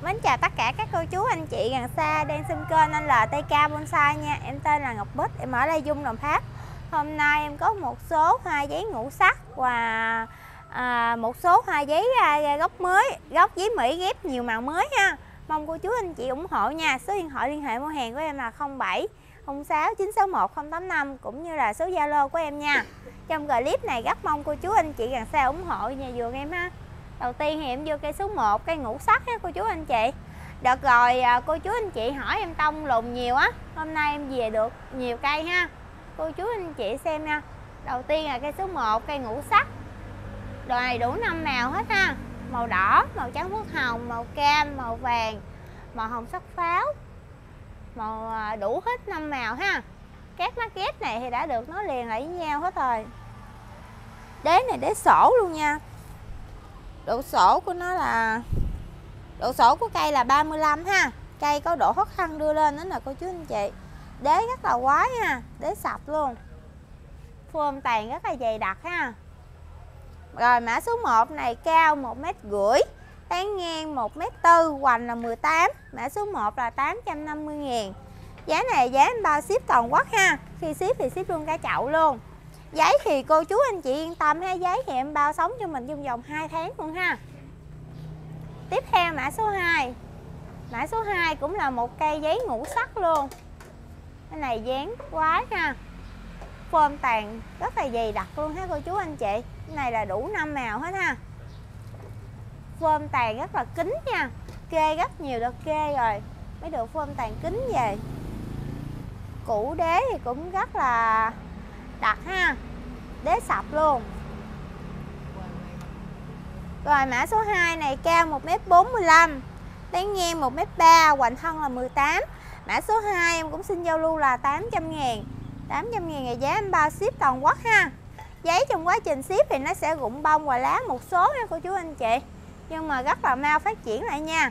Mến chào tất cả các cô chú anh chị gần xa đang xem kênh anh LTK Bonsai nha. Em tên là Ngọc Bích, em ở Lai Dung, Đồng Tháp. Hôm nay em có một số hoa giấy ngũ sắc và một số hoa giấy gốc mới, gốc giấy Mỹ ghép nhiều màu mới ha. Mong cô chú anh chị ủng hộ nha. Số điện thoại liên hệ mua hàng của em là 07 06 961 085 cũng như là số Zalo của em nha. Trong clip này rất mong cô chú anh chị gần xa ủng hộ nhà vườn em ha. Đầu tiên thì em vô cây số 1, cây ngũ sắc ha cô chú anh chị. Đợt rồi cô chú anh chị hỏi em tông lùn nhiều á. Hôm nay em về được nhiều cây ha. Cô chú anh chị xem nha. Đầu tiên là cây số 1, cây ngũ sắc. Đồ này đủ 5 màu hết ha. Màu đỏ, màu trắng phước hồng, màu cam, màu vàng, màu hồng sắc pháo. Màu đủ hết 5 màu ha. Các mác ghép này thì đã được nối liền lại với nhau hết rồi. Đế này đế sổ luôn nha. Độ sổ của nó là độ sổ của cây là 35 ha. Cây có độ khó khăn đưa lên đó là cô chú anh chị. Đế rất là quái ha, đế sập luôn. Phơm tàn rất là dày đặc ha. Rồi mã số 1 này cao 1,5 m, tán ngang 1,4 m, hoành là 18. Mã số 1 là 850.000. Giá này giá em bao ship toàn quốc ha. Khi ship thì ship luôn cả chậu luôn. Giấy thì cô chú anh chị yên tâm ha, giấy thì em bao sống cho mình trong vòng 2 tháng luôn ha. Tiếp theo mã số 2. Mã số 2 cũng là một cây giấy ngũ sắc luôn. Cái này dáng quái ha. Phơm tàn rất là dày đặc luôn ha cô chú anh chị. Cái này là đủ 5 màu hết ha. Phơm tàn rất là kín nha. Kê rất nhiều đợt kê rồi mới được phơm tàn kín về. Củ đế thì cũng rất là đặc ha. Đế sập luôn. Rồi mã số 2 này cao 1,45 m, tán ngang 1,3 m, hoành thân là 18. Mã số 2 em cũng xin giao lưu là 800.000. 800.000 là giá em bao ship toàn quốc ha. Giấy trong quá trình ship thì nó sẽ rụng bông và lá một số nha cô chú anh chị. Nhưng mà rất là mau phát triển lại nha.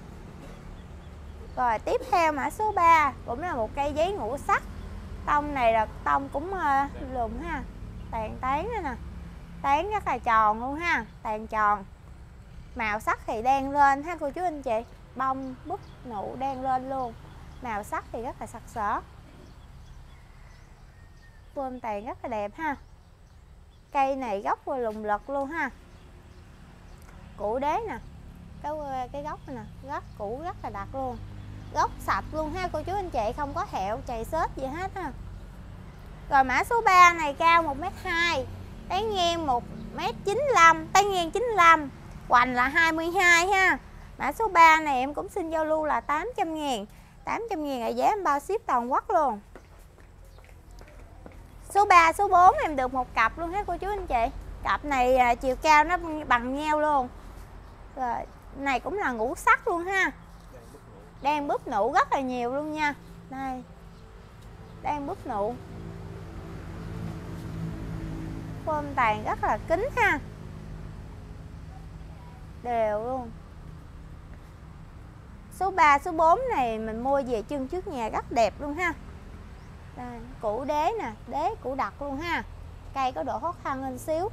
Rồi tiếp theo mã số 3 cũng là một cây giấy ngũ sắc. Tông này là tông cũng lùn ha. Tàn tán đây nè. Tán rất là tròn luôn ha. Tàn tròn. Màu sắc thì đen lên ha cô chú anh chị. Bông búp nụ đen lên luôn. Màu sắc thì rất là sặc sỡ. Phơm tàn rất là đẹp ha. Cây này gốc lùng lật luôn ha. Củ đế nè. Cái gốc này nè. Gốc củ rất là đặc luôn. Gốc sạch luôn ha cô chú anh chị. Không có hẹo chày xết gì hết ha. Rồi mã số 3 này cao 1,2 m, tán ngang 1,95 m, tán ngang 95, hoành là 22 ha. Mã số 3 này em cũng xin giao lưu là 800.000. 800.000 là giá em bao ship toàn quốc luôn. Số 3, số 4 em được một cặp luôn ha cô chú anh chị. Cặp này chiều cao nó bằng nhau luôn. Rồi này cũng là ngũ sắc luôn ha. Đang búp nụ rất là nhiều luôn nha. Đây. Đang búp nụ. Phơm tàn rất là kín ha. Đều luôn. Số 3, số 4 này mình mua về trưng trước nhà rất đẹp luôn ha. Đây, củ đế nè, đế củ đặc luôn ha. Cây có độ khó khăn hơn xíu.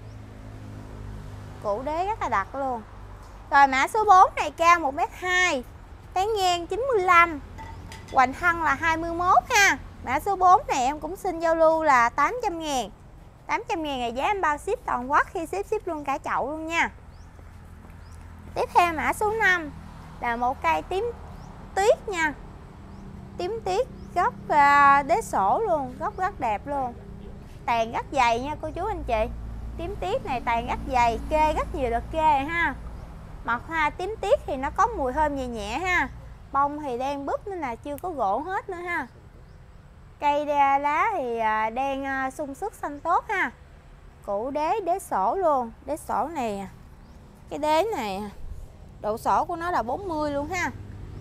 Củ đế rất là đặc luôn. Rồi mã số 4 này cao 1,2 m, tán ngang 95, hoành thân là 21 ha. Mã số 4 này em cũng xin giao lưu là 800.000. 800.000 là giá em bao ship toàn quốc. Khi ship luôn cả chậu luôn nha. Tiếp theo mã số 5 là một cây tím tuyết nha. Tím tuyết gốc đế sổ luôn. Gốc rất đẹp luôn. Tàn rất dày nha cô chú anh chị. Tím tuyết này tàn rất dày. Kê rất nhiều đợt kê ha. Mặt hoa tím tuyết thì nó có mùi thơm nhẹ nhẹ ha. Bông thì đen búp nên là chưa có gỗ hết nữa ha. Cây lá thì đen sung sức xanh tốt ha. Củ đế sổ luôn. Đế sổ này, cái đế này độ sổ của nó là 40 luôn ha.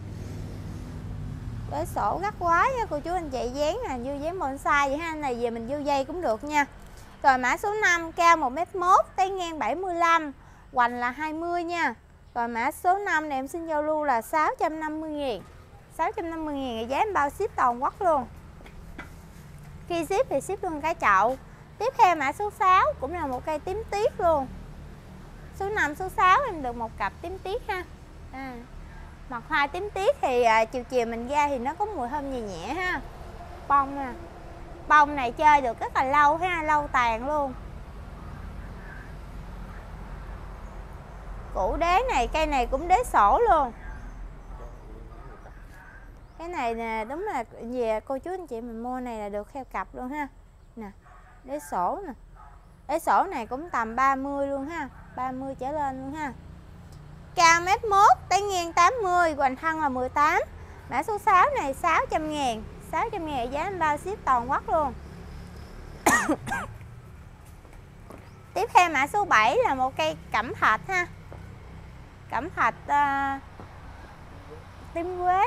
Đế sổ rất quái ha cô chú anh chị. Dáng là như dáng bonsai vậy ha. Này về mình vô dây cũng được nha. Rồi mã số 5 cao 1,1 m, tán ngang 75, hoành là 20 nha. Rồi mã số 5 này em xin giao lưu là 650.000. 650.000 là giá em bao ship toàn quốc luôn. Khi ship thì ship luôn cái chậu. Tiếp theo mã số 6 cũng là một cây tím tuyết luôn. Số 5, số 6 em được một cặp tím tuyết ha. Mặt hoa tím tiết thì chiều chiều mình ra thì nó có mùi thơm nhẹ nhẹ ha. Bông nè, bông này chơi được rất là lâu ha, lâu tàn luôn. Củ đế này, cây này cũng đế sổ luôn. Cái này nè, đúng là về cô chú anh chị mình mua này là được theo cặp luôn ha. Nè, đế sổ nè. Đế sổ này cũng tầm 30 luôn ha, 30 trở lên luôn ha. Cao 1m1, tán ngang 80, hoành thân là 18. Mã số 6 này 600.000, 600.000 giá anh bao ship toàn quốc luôn. Tiếp theo mã số 7 là một cây cẩm thạch ha. Cẩm thạch tím quế.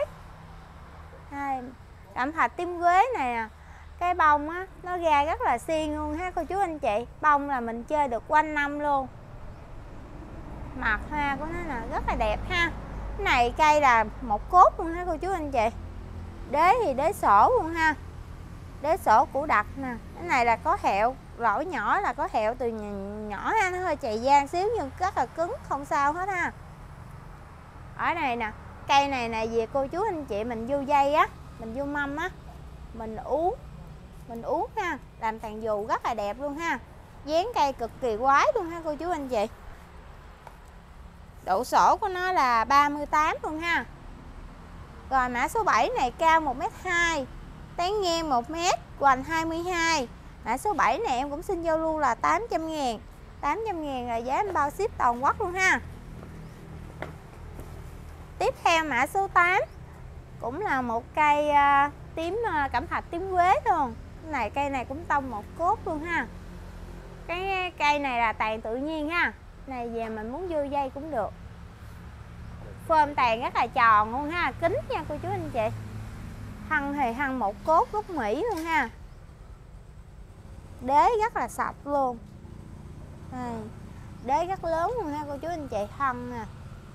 Cẩm thạch tím quế này nè, cái bông á nó ra rất là xiên luôn ha cô chú anh chị. Bông là mình chơi được quanh năm luôn. Mặt hoa của nó là rất là đẹp ha. Cái này cây là một cốt luôn ha cô chú anh chị. Đế thì đế sổ luôn ha. Đế sổ củ đặc nè. Cái này là có hẹo, lỗ nhỏ là có hẹo từ nhỏ ha, nó hơi chày da xíu nhưng rất là cứng, không sao hết ha. Ở này nè, cây này nè về cô chú anh chị mình vô dây á, mình vô mâm á, mình uống ha, làm tàn dù rất là đẹp luôn ha. Dáng cây cực kỳ quái luôn ha cô chú anh chị. Độ sổ của nó là 38 luôn ha. Rồi mã số 7 này cao 1m2, tán ngang 1m, hoành 22. Mã số 7 này em cũng xin giao lưu là 800.000. 800.000 là giá em bao ship toàn quốc luôn ha. Tiếp theo mã số 8 cũng là một cây tím cẩm thạch tím quế luôn. Cái này cây này cũng tông một cốt luôn ha. Cái cây này là tàn tự nhiên ha. Này về mình muốn vô dây cũng được. Phơm tàn rất là tròn luôn ha, kính nha cô chú anh chị. Thân thì thân một cốt gốc Mỹ luôn ha. Đế rất là sạch luôn. Đây, đế rất lớn luôn ha cô chú anh chị, thân nè.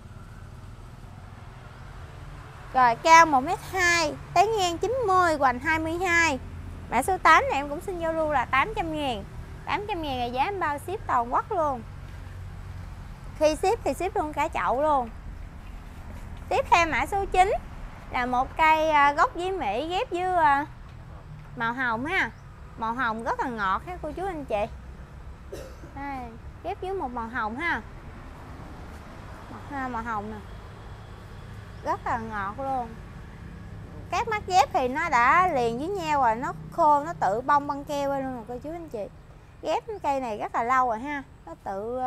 Rồi cao 1m2, tán ngang 90, hoành 22. Mã số 8 này em cũng xin giao lưu là 800.000. 800.000 là giá em bao ship toàn quốc luôn. Khi ship thì ship luôn cả chậu luôn. Tiếp theo mã số 9 là một cây gốc giấy Mỹ ghép với màu hồng ha. Màu hồng rất là ngọt ha cô chú anh chị. Đây, ghép với một màu hồng ha. Màu hồng nè, rất là ngọt luôn. Các mắt ghép thì nó đã liền với nhau rồi, nó khô, nó tự bông băng keo luôn rồi cô chú anh chị. Ghép cây này rất là lâu rồi ha, nó tự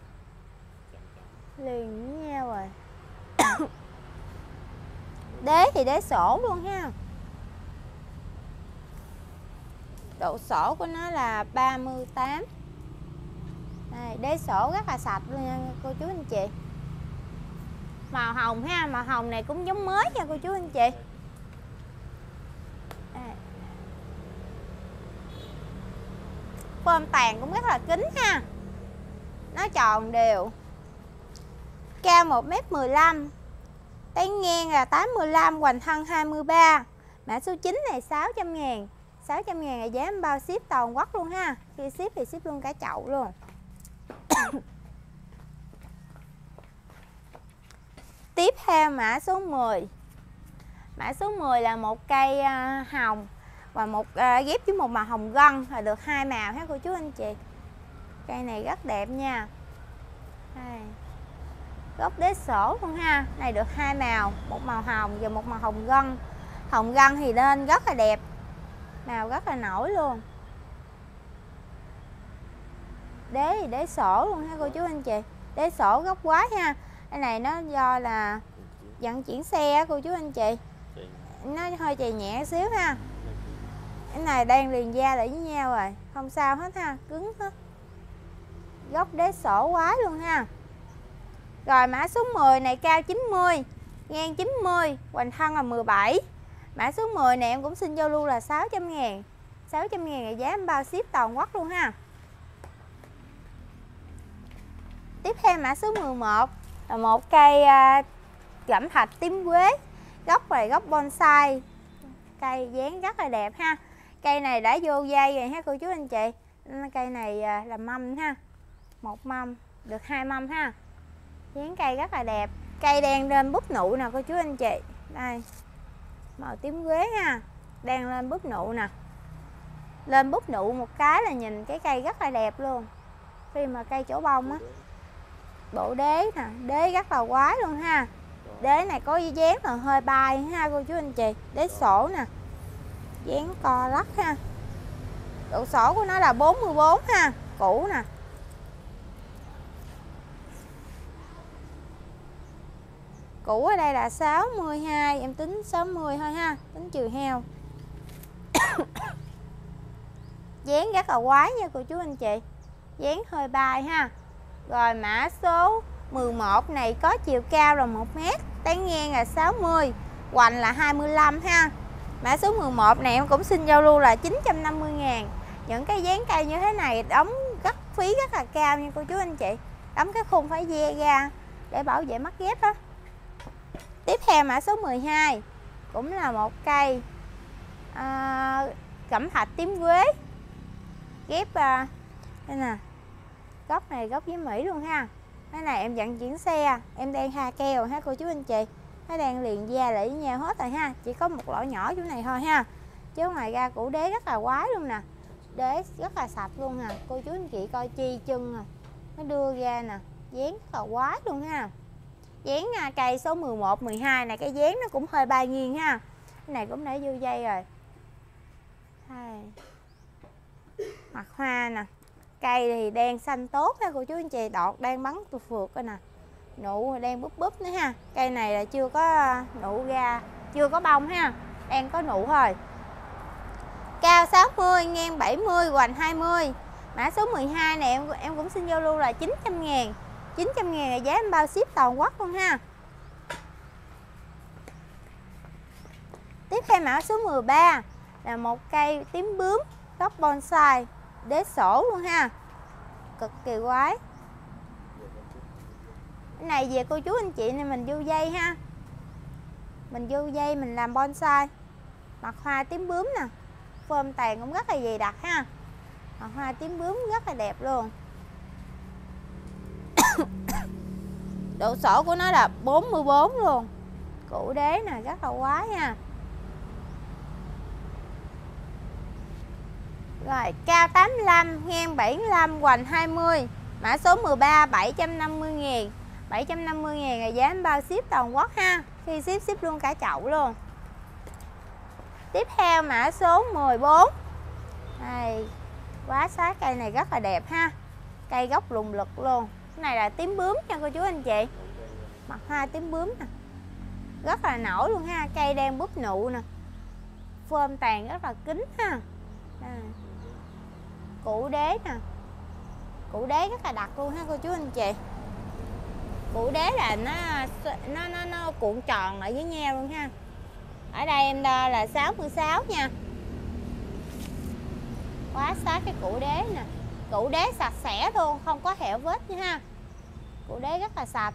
liền với nhau rồi. Đế thì đế sổ luôn ha. Độ sổ của nó là 38. Đây, đế sổ rất là sạch luôn nha cô chú anh chị. Màu hồng ha, màu hồng này cũng giống mới nha cô chú anh chị. Phơm tàn cũng rất là kín ha. Nó tròn đều. Cao 1m15, tán ngang là 85, hoành thân 23. Mã số 9 này 600.000. 600.000 là giá em bao ship toàn quốc luôn ha. Khi ship thì ship luôn cả chậu luôn. Tiếp theo mã số 10. Mã số 10 là một cây hồng và một ghép với một màu hồng gân, là được hai màu ha cô chú anh chị. Cây này rất đẹp nha. Đây, gốc đế sổ luôn ha. Này được hai màu, một màu hồng và một màu hồng gân. Hồng gân thì lên rất là đẹp, màu rất là nổi luôn. Đế thì đế sổ luôn ha cô chú anh chị. Đế sổ gốc quái ha. Cái này nó do là vận chuyển xe cô chú anh chị, nó hơi chày nhẹ xíu ha. Cái này đang liền da lại với nhau rồi, không sao hết ha, cứng hết. Gốc đế sổ quái luôn ha. Rồi mã số 10 này cao 90, ngang 90, hoành thân là 17. Mã số 10 này em cũng xin giao lưu là 600.000. 600.000 là giá em bao ship toàn quốc luôn ha. Tiếp theo mã số 11 là một cây cẩm thạch tím quế. Gốc này gốc bonsai. Cây dáng rất là đẹp ha. Cây này đã vô dây rồi ha cô chú anh chị. Cây này là mâm ha. Một mâm, được hai mâm ha. Dáng cây rất là đẹp. Cây đang lên búp nụ nè cô chú anh chị. Đây, màu tím quế ha, đang lên búp nụ nè. Lên búp nụ một cái là nhìn cái cây rất là đẹp luôn. Khi mà cây trổ bông á. Bộ đế nè, đế rất là quái luôn ha. Đế này có dáng là hơi bay ha cô chú anh chị. Đế sổ nè, dáng co lắc ha. Độ sổ của nó là 44 ha, cũ nè. Cũ ở đây là 62, em tính 60 thôi ha, tính trừ heo. Dáng rất là quái nha cô chú anh chị. Dáng hơi bay ha. Rồi mã số 11 này có chiều cao là 1m, tán ngang là 60, hoành là 25 ha. Mã số 11 này em cũng xin giao lưu là 950.000. Những cái dáng cây như thế này đóng phí rất là cao nha cô chú anh chị. Đóng cái khung phải ve ra để bảo vệ mắt ghép á. Tiếp theo mã số 12 cũng là một cây cẩm thạch tím quế. Ghép đây nè. Gốc này gốc với Mỹ luôn ha. Cái này em vận chuyển xe, em đang ha keo ha cô chú anh chị. Nó đang liền da lại với nhau hết rồi ha. Chỉ có một lỗ nhỏ chỗ này thôi ha. Chứ ngoài ra củ đế rất là quái luôn nè. Đế rất là sạch luôn nè. Cô chú anh chị coi chi chân nè. Nó đưa ra nè. Dáng rất là quái luôn ha. Dáng cây số 11, 12 này cái dáng nó cũng hơi bay nghiêng ha. Cái này cũng để vô dây rồi. Mặt hoa nè. Cây thì đang xanh tốt ha cô chú anh chị. Đọt đang bắn phượt coi nè. Nụ đang búp búp nữa ha. Cây này là chưa có nụ ra, chưa có bông ha. Đang có nụ thôi. Cao 60, ngang 70, hoành 20. Mã số 12 này em cũng xin giao lưu là 900.000. 900.000 là giá em bao ship toàn quốc luôn ha. Tiếp theo mã số 13 là một cây tím bướm gốc bonsai, đế sổ luôn ha. Cực kỳ quái. Cái này về cô chú anh chị này mình vô dây ha. Mình vô dây mình làm bonsai. Mặt hoa tím bướm nè. Phơm tàn cũng rất là dày đặc ha. Mặt hoa tím bướm rất là đẹp luôn. Độ sổ của nó là 44 luôn. Củ đế nè, rất là quái ha. Rồi, cao 85, ngang 75, hoành 20. Mã số 13, 750.000. 750.000 là giá em bao ship toàn quốc ha. Khi ship luôn cả chậu luôn. Tiếp theo mã số 14. Đây, quá sát, cây này rất là đẹp ha. Cây gốc lùng lực luôn. Cái này là tím bướm nha cô chú anh chị. Mặt hoa tím bướm nè. Rất là nổi luôn ha. Cây đang búp nụ nè. Phơm tàn rất là kín ha. Đây. Củ đế nè. Củ đế rất là đặc luôn ha cô chú anh chị. Củ đế là nó cuộn tròn lại với nhau luôn ha. Ở đây em đo là 66 nha. Quá sát cái củ đế nè. Củ đế sạch sẽ luôn, không có hẻo vết nha ha. Củ đế rất là sạch.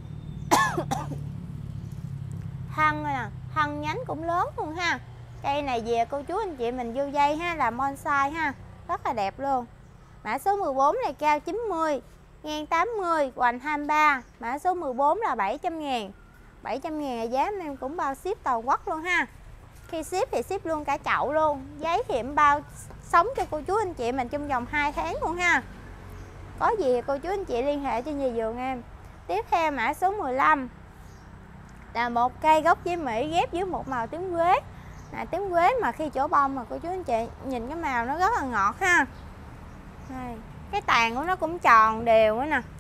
Thân nè, thân nhánh cũng lớn luôn ha. Cây này về cô chú anh chị mình vô dây ha, làm bonsai ha. Rất là đẹp luôn. Mã số 14 này cao 90, ngang 80, hoành 23. Mã số 14 là 700.000. 700.000 là giá em cũng bao ship toàn quốc luôn ha. Khi ship thì ship luôn cả chậu luôn. Giấy thì em bao sống cho cô chú anh chị mình trong vòng 2 tháng luôn ha. Có gì thì cô chú anh chị liên hệ cho nhà vườn em. Tiếp theo mã số 15 là một cây gốc với Mỹ ghép với một màu tím quế. Tím quế mà khi chỗ bông mà cô chú anh chị nhìn cái màu nó rất là ngọt ha. Đây, cái tàn của nó cũng tròn đều nữa nè.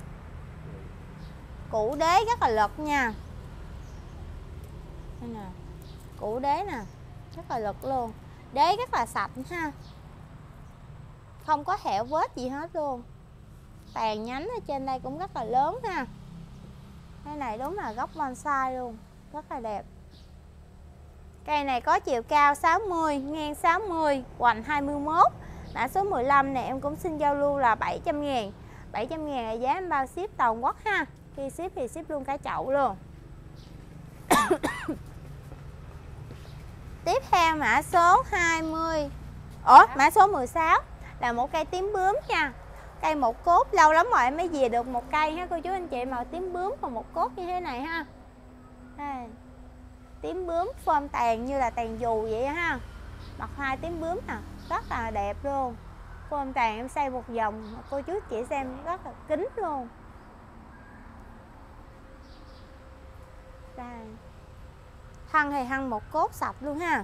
Củ đế rất là lực nha. Đây nè. Củ đế nè, rất là lực luôn. Đế rất là sạch ha. Không có hẻo vết gì hết luôn. Tàn nhánh ở trên đây cũng rất là lớn ha. Cái này đúng là gốc bonsai luôn. Rất là đẹp. Cây này có chiều cao 60, ngang 60, hoành 21. Mã số 15 này em cũng xin giao lưu là 700.000. 700.000 là giá em bao ship toàn quốc ha. Khi ship thì ship luôn cả chậu luôn. Tiếp theo mã số 20. Mã số 16 là một cây tím bướm nha. Cây một cốt lâu lắm rồi em mới về được một cây ha cô chú anh chị, màu tím bướm và một cốt như thế này ha. Đây. Tím bướm phơm tàn như là tàn dù vậy ha. Mặt hoa tím bướm nè, rất là đẹp luôn. Phơm tàn em xây một vòng cô chú chị xem rất là kín luôn. Đây. Thân thì thân một cốt sạch luôn ha.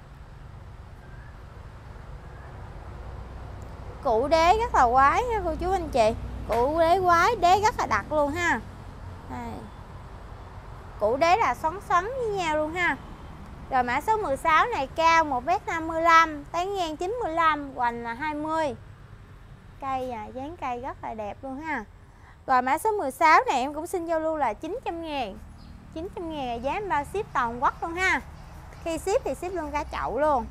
Củ đế rất là quái ha cô chú anh chị. Củ đế quái, đế rất là đặc luôn ha. Đây. Củ đế là xoắn xoắn với nhau luôn ha. Rồi mã số 16 này cao 1m55, tán ngang 95, hoành là 20. Cây dáng cây rất là đẹp luôn ha. Rồi mã số 16 này em cũng xin giao lưu là 900.000. 900.000 là giá bao ship toàn quốc luôn ha. Khi ship thì ship luôn cả chậu luôn.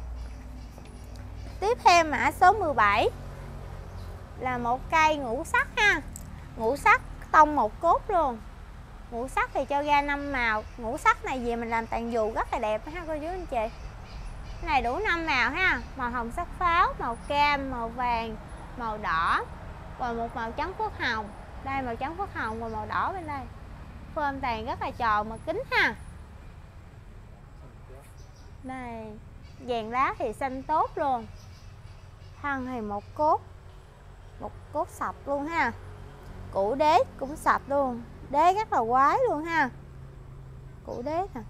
Tiếp theo mã số 17 là một cây ngũ sắc ha. Ngũ sắc tông một cốt luôn. Ngũ sắc thì cho ra 5 màu. Ngũ sắc này về mình làm tàn dù rất là đẹp ha cô chú anh chị. Cái này đủ 5 màu ha. Màu hồng sắc pháo, màu cam, màu vàng, màu đỏ và một màu trắng phước hồng. Đây màu trắng phước hồng và màu đỏ bên đây. Phơm tàn rất là tròn mà kính ha. Đây, vàng lá thì xanh tốt luôn. Thân thì một cốt sạch luôn ha. Củ đế cũng sạch luôn. Đế rất là quái luôn ha. Củ đế nè.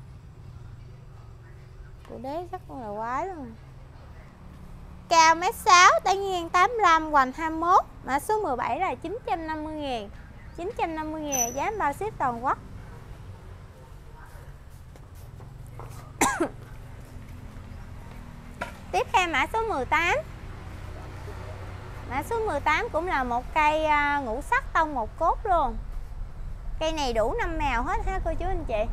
Củ đế rất là quái luôn. Cao 1m6, tán ngang 85, hoành 21. Mã số 17 là 950.000. 950.000 giá bao ship toàn quốc. Tiếp theo mã số 18. Mã số 18 cũng là một cây ngũ sắc tông một cốt luôn. Cây này đủ 5 màu hết ha cô chú anh chị.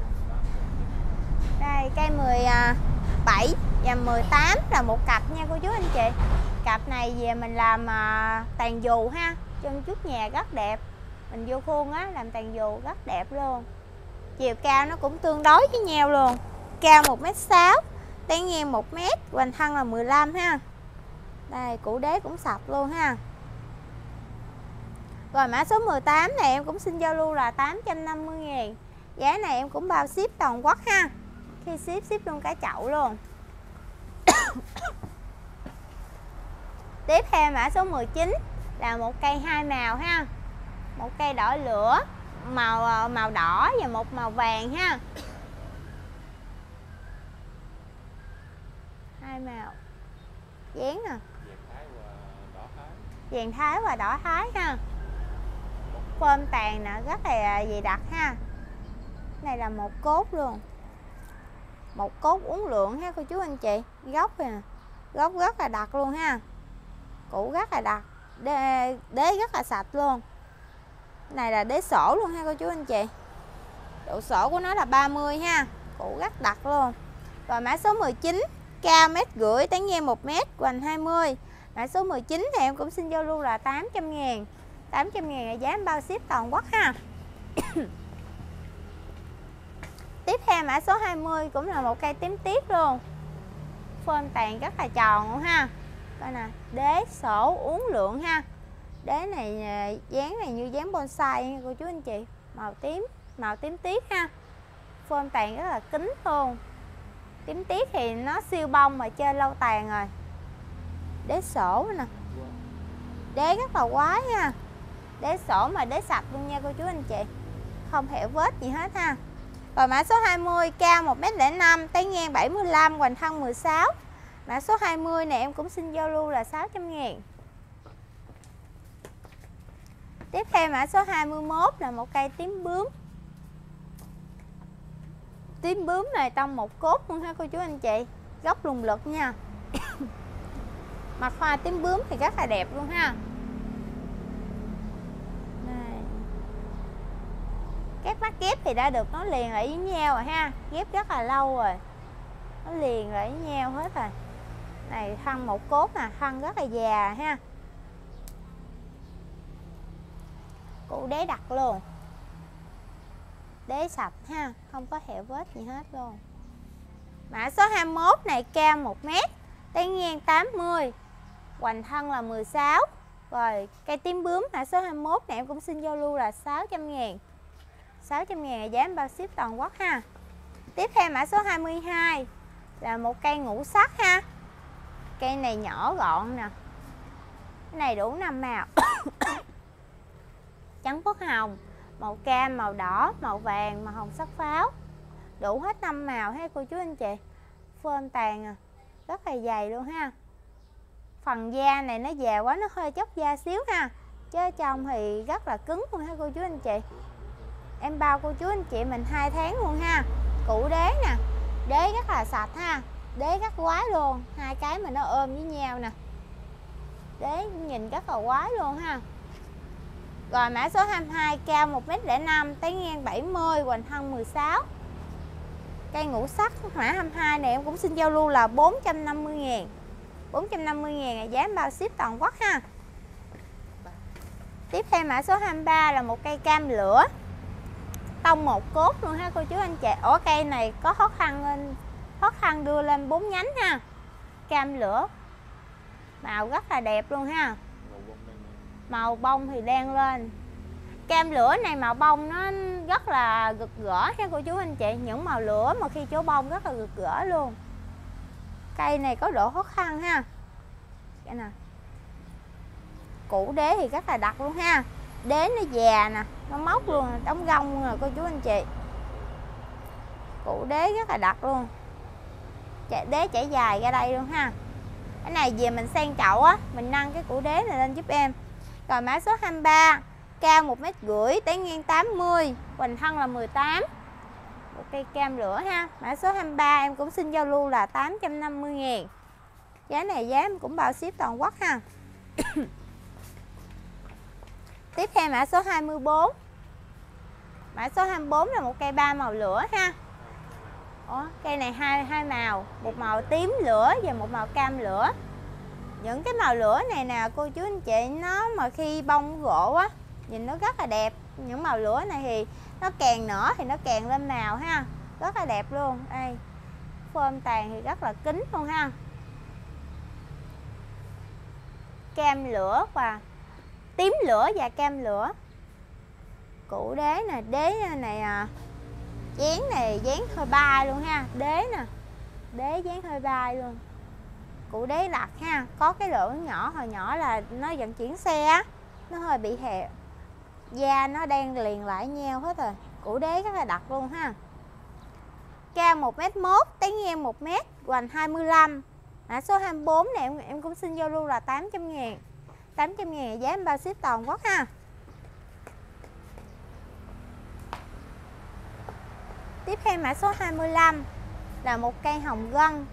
Đây cây 17 và 18 là một cặp nha cô chú anh chị. Cặp này về mình làm tàn dù ha. Chân trước nhà rất đẹp. Mình vô khuôn á làm tàn dù rất đẹp luôn. Chiều cao nó cũng tương đối với nhau luôn. Cao 1m6, tán ngang 1m, hoành thân là 15 ha. Đây củ đế cũng sạch luôn ha. Rồi mã số 18 này em cũng xin giao lưu là 850.000. Giá này em cũng bao ship toàn quốc ha. Khi ship luôn cả chậu luôn. Tiếp theo mã số 19 là một cây hai màu ha. Một cây đỏ lửa, màu đỏ và một màu vàng ha. Hai màu. Dán nè. Vàng thái và đỏ thái ha. Phơm tàn nè, rất là dày đặc ha. Này là một cốt luôn. Một cốt uốn lượn ha cô chú anh chị. Gốc nè, gốc rất là đặc luôn ha. Củ rất là đặc, đế rất là sạch luôn. Này là đế sổ luôn ha cô chú anh chị. Độ sổ của nó là 30 ha. Củ rất đặc luôn. Rồi mã số 19 cao 1m50, tán ngang 1m, hoành 20. Mã số 19 thì em cũng xin giao lưu là 800.000. 800.000 là giá bao ship toàn quốc ha. Tiếp theo mã số 20 cũng là một cây tím tiếp luôn. Phơm tàn rất là tròn luôn ha. Coi nè, đế sổ uốn lượn ha. Đế này dáng này như dáng bonsai nha cô chú anh chị. Màu tím tiếp ha. Phơm tàn rất là kín luôn. Tím tiếp thì nó siêu bông mà chơi lâu tàn rồi. Đế sổ nè. Đế rất là quái ha. Đế sổ mà đế sạch luôn nha cô chú anh chị. Không hẻo vết gì hết ha. Rồi mã số 20 cao 1m05, tán ngang 75, hoành thân 16. Mã số 20 này em cũng xin giao lưu là 600.000. Tiếp theo mã số 21 là một cây tím bướm. Tím bướm này tông một cốt luôn ha cô chú anh chị. Gốc lùng lực nha. Mặt hoa tím bướm thì rất là đẹp luôn ha. Đây. Các mắt ghép thì đã được nó liền lại với nhau rồi ha. Ghép rất là lâu rồi. Nó liền lại với nhau hết rồi. Này thân một cốt nè, thân rất là già ha. Củ đế đặc luôn. Đế sạch ha, không có hẹo vết gì hết luôn. Mã số 21 này cao 1m, tán ngang 80, hoành thân là 16, Rồi cây tím bướm mã số 21 này em cũng xin giao lưu là 600.000. 600.000 là giá em bao ship toàn quốc ha. Tiếp theo mã số 22 là một cây ngũ sắc ha. Cây này nhỏ gọn nè. Cái này đủ 5 màu. Trắng phớt hồng, màu cam, màu đỏ, màu vàng, màu hồng sắc pháo. Đủ hết 5 màu ha cô chú anh chị. Phơm tàn rất là dày luôn ha. Phần da này nó già quá, nó hơi chóc da xíu ha. Chứ trong thì rất là cứng luôn ha cô chú anh chị. Em bao cô chú anh chị mình 2 tháng luôn ha. Củ đế nè, đế rất là sạch ha. Đế rất quái luôn, hai cái mà nó ôm với nhau nè. Đế nhìn rất là quái luôn ha. Rồi mã số 22 cao 1m05, tán ngang 70, hoành thân 16. Cây ngũ sắc mã 22 này em cũng xin giao lưu là 450.000. 450.000 là giá em bao ship toàn quốc ha. Tiếp theo mã số 23 là một cây cam lửa. Tông một cốt luôn ha cô chú anh chị. Ủa cây này có khó khăn đưa lên 4 nhánh ha. Cam lửa. Màu rất là đẹp luôn ha. Màu bông thì đen lên. Cam lửa này màu bông nó rất là gực gỡ nha cô chú anh chị. Những màu lửa mà khi chỗ bông rất là gực gỡ luôn. Cây này có độ khó khăn ha. Cái nè. Củ đế thì rất là đặc luôn ha. Đế nó già nè, nó móc luôn, đóng gông luôn rồi cô chú anh chị. Củ đế rất là đặc luôn. Đế chảy dài ra đây luôn ha. Cái này về mình sang chậu á, mình nâng cái củ đế này lên giúp em. Rồi mã số 23, cao 1m50, tán ngang 80, hoành thân là 18. Một cây cam lửa ha. Mã số 23 em cũng xin giao lưu là 850.000. Giá này giá em cũng bao ship toàn quốc ha. Tiếp theo mã số 24. Mã số 24 là một cây 3 màu lửa ha. Ủa, cây này hai màu, một màu tím lửa và một màu cam lửa. Những cái màu lửa này nè cô chú anh chị, nó mà khi bông gỗ á nhìn nó rất là đẹp. Những màu lửa này thì nó càng nở thì nó càng lên màu ha. Rất là đẹp luôn. Đây. Phơm tàn thì rất là kín luôn ha. Cam lửa và tím lửa và cam lửa. Củ đế nè, đế này dán này dán hơi bay luôn ha. Đế nè, đế dán hơi bay luôn. Củ đế đặc ha. Có cái lỗ nhỏ, hồi nhỏ là nó vận chuyển xe á, nó hơi bị hẹp, da nó đang liền lại nhau hết rồi. Củ đế rất là đặc luôn ha. Cao 1m1, tán ngang 1m, hoành 25. Mã số 24 này em cũng xin giao lưu là 800.000. 800.000 giá em bao ship toàn quốc ha. Tiếp theo mã số 25 là một cây hồng gân.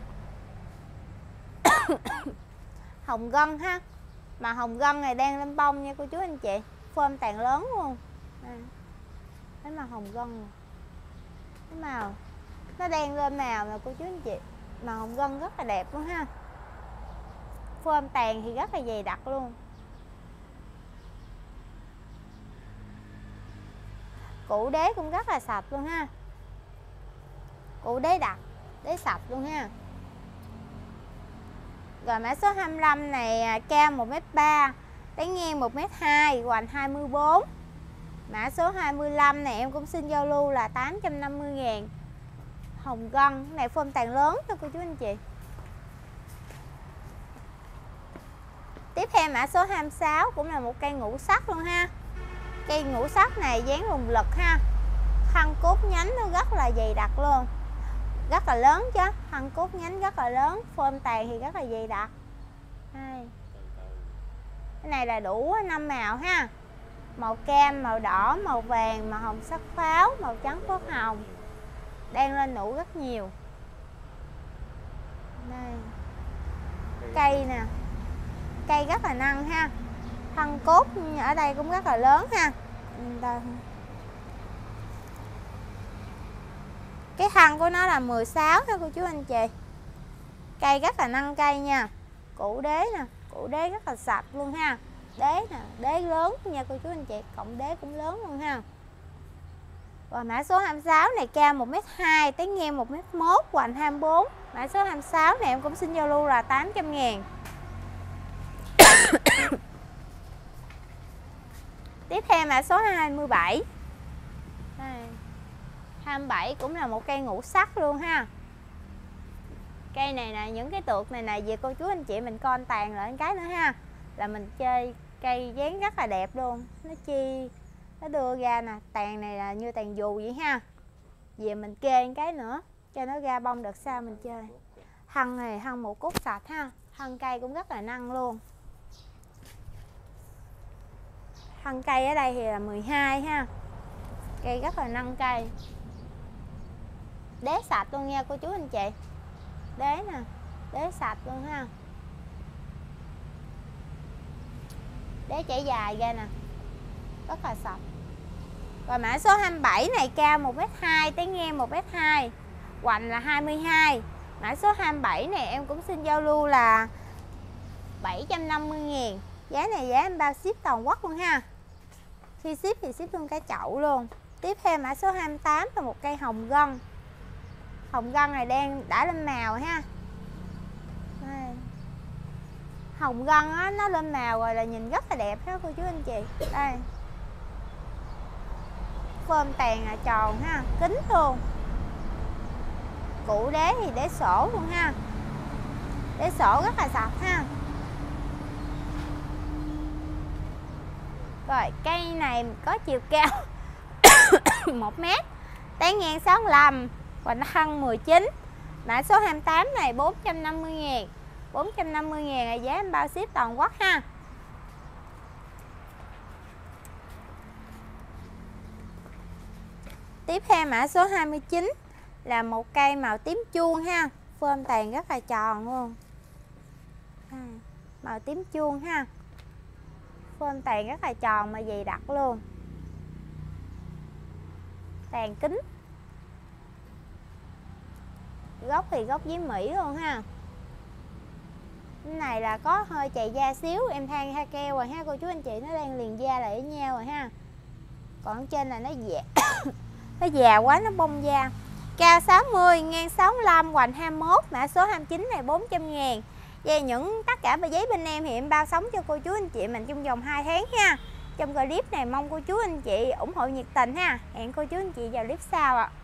Hồng gân ha. Mà hồng gân này đang lên bông nha cô chú anh chị. Phơm tàn lớn luôn. Thấy màu hồng gân. Cái màu nó đang lên màu nè cô chú anh chị. Màu hồng gân rất là đẹp luôn ha. Phơm tàn thì rất là dày đặc luôn. Củ đế cũng rất là sạch luôn ha. Củ đế đặc, đế sạch luôn ha. Rồi mã số 25 này cao 1m3, tán ngang 1m2, hoành 24. Mã số 25 này em cũng xin giao lưu là 850.000. Hồng gân, cái này phơm tàn lớn thôi cô chú anh chị. Tiếp theo mã số 26 cũng là một cây ngũ sắc luôn ha. Cây ngũ sắc này dán hùng lực ha. Thân cốt nhánh nó rất là dày đặc luôn. Rất là lớn chứ. Thân cốt nhánh rất là lớn. Phơm tàn thì rất là dày đặc. Đây. Cái này là đủ 5 màu ha. Màu cam, màu đỏ, màu vàng, màu hồng sắc pháo, màu trắng phớt hồng. Đang lên nụ rất nhiều. Đây. Cây nè. Cây rất là năng ha. Thân cốt ở đây cũng rất là lớn ha. Đây. Cái thân của nó là 16 thôi cô chú anh chị. Cây rất là năng cây nha. Củ đế nè, củ đế rất là sạch luôn ha. Đế nè, đế lớn nha cô chú anh chị, cộng đế cũng lớn luôn ha. Và mã số 26 này cao 1m2, tán ngang 1m1, hoành 24. Mã số 26 này em cũng xin giao lưu là 800.000. Tiếp theo mã số 27. Đây. 27 cũng là một cây ngũ sắc luôn ha. Cây này nè, những cái tược này nè, về cô chú anh chị mình con tàn lại cái nữa ha, là mình chơi cây dáng rất là đẹp luôn. Nó đưa ra nè, tàn này là như tàn dù vậy ha. Về mình kê cái nữa cho nó ra bông đợt sau mình chơi. Thân này thân một cúc sạch ha. Thân cây cũng rất là năng luôn. Thân cây ở đây thì là 12 ha. Cây rất là năng cây. Đế sạch luôn nha cô chú anh chị. Đế nè, đế sạch luôn ha. Đế chảy dài ra nè, rất là sạch. Rồi mã số 27 này cao 1m2, tới ngang 1m2, hoành là 22. Mã số 27 này em cũng xin giao lưu là 750.000. Giá này giá em bao ship toàn quốc luôn ha. Khi ship thì ship luôn cái chậu luôn. Tiếp theo mã số 28 là một cây hồng gân. Hồng gân này đã lên màu ha. Đây. Hồng gân á, nó lên màu rồi là nhìn rất là đẹp ha cô chú anh chị. Đây. Phơm tàn là tròn ha, kính luôn. Cụ đế thì đế sổ luôn ha. Đế sổ rất là sạch ha. Rồi cây này có chiều cao 1m, tán ngang 65, hoành thân 19. Mã số 28 này 450.000. 450.000 là giá em bao ship toàn quốc ha. Tiếp theo mã số 29 là một cây màu tím chuông ha. Phơm tàn rất là tròn luôn. Màu tím chuông ha. Phơm tàn rất là tròn mà dày đặc luôn. Tàn kính. Gốc thì gốc với Mỹ luôn ha. Cái này là có hơi chày da xíu, em than ha keo rồi ha cô chú anh chị, nó đang liền da lại với nhau rồi ha. Còn trên là nó già nó già quá nó bông da. Cao 60, ngang 65, hoành 21. Mã số 29 này 400.000. Về những tất cả giấy bên em thì em bao sống cho cô chú anh chị mình trong vòng 2 tháng ha. Trong clip này mong cô chú anh chị ủng hộ nhiệt tình ha. Hẹn cô chú anh chị vào clip sau ạ.